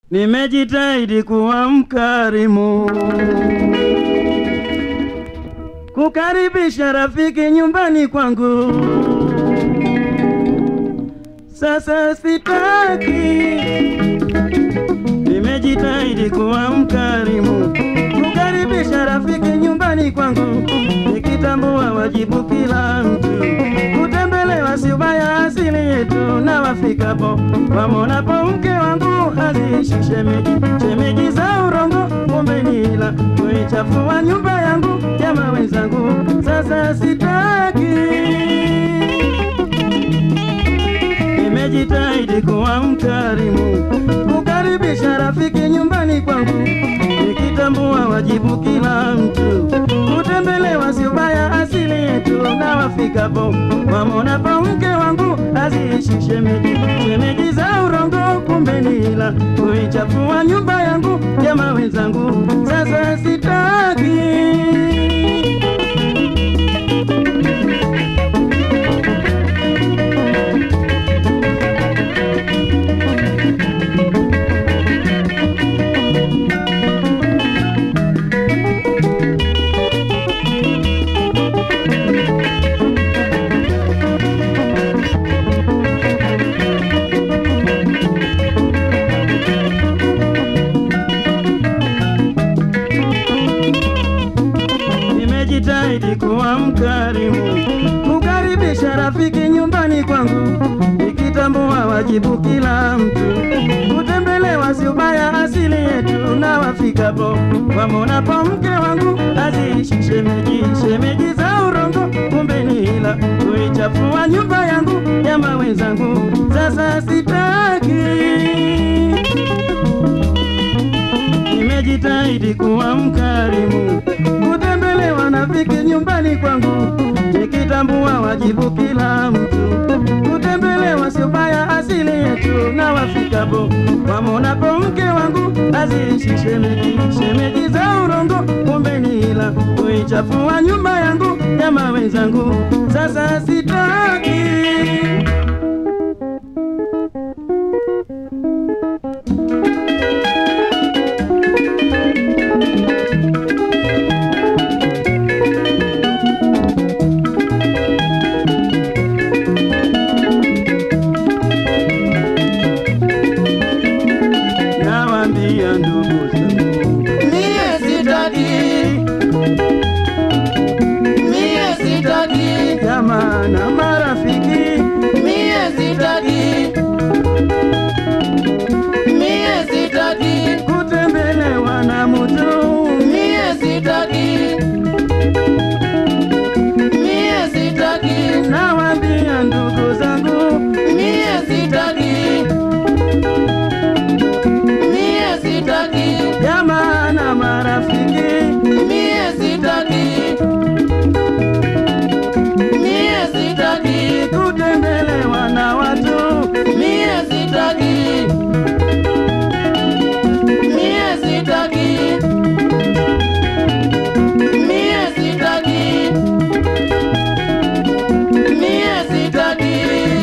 Nimejitahidi kuwa mkarimu, kukaribisha rafiki nyumbani kwangu. Sasa sitaki. Nimejitahidi kuwa mkarimu, kukaribisha rafiki nyumbani kwangu, nikitambua wajibu kila mtu. Kutembelewa si ubaya, asili yetu, na wafikapo wamonapo mke wangu haziishi shemeji. Shemeji za urongo umenila, kuichafua nyumba yangu jamaa wenzangu. Sasa sitaki. Nimejitahidi kuwa mkarimu, kukaribisha rafiki nyumbani kwangu, nikitambua wajibu kila mtu. Kutembelewa si ubaya, asili yetu, na wafikapo wamonapo mke wangu haziishi shemeji. Shemeji za urongo kumbe nila, kuichafua nyumba yangu jamaa wenzangu. Sasa sitaki. Nimejitahidi kuwa mkarimu, kukaribisha rafiki nyumbani kwangu, nikitambua wajibu kila mtu. Kutembelewa si ubaya, asili yetu, na wafikapo wamonapo mke wangu haziishi shemeji. Shemeji za urongo kumbe nila, kuichafua nyumba yangu jamaa wenzangu. Sasa sitaki. Nimejitahidi kuwa mkarimu, kutembelewa rafiki nyumbani kwangu, nikitambua wajibu kila mtu. Kutembelewa si ubaya, asili yetu, na wafikapo wamonapo mke wangu haziishi shemeji. Shemeji za urongo kumbe nila, kuichafua nyumba yangu jamaa wenzangu. Sasa sitaki. Nawaambia ndugu zangu, Mie sitaki, jamaa na marafiki, mie sitaki, kutembelewa na mtu. mie sitaki, Nawaambia ndugu zangu, mie sitaki, jamaa na marafiki, mie sitaki, kutembelewa na watu. mie sitaki, mie sitaki, mie sitaki, mie sitaki.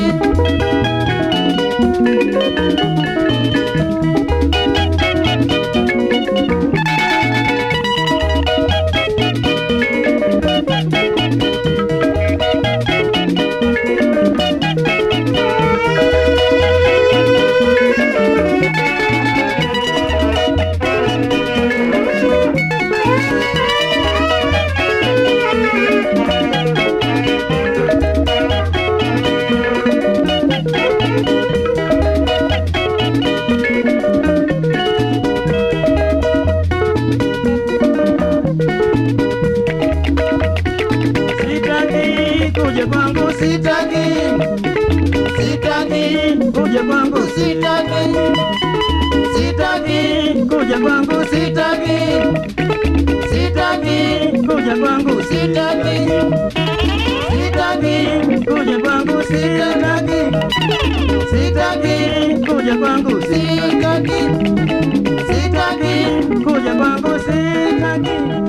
Uje kwangu, Sitaki, uje kwangu, sitaki, uje kwangu, sitaki, uje kwangu, sitaki, uje kwangu, uje kwangu, sitaki, uje kwangu,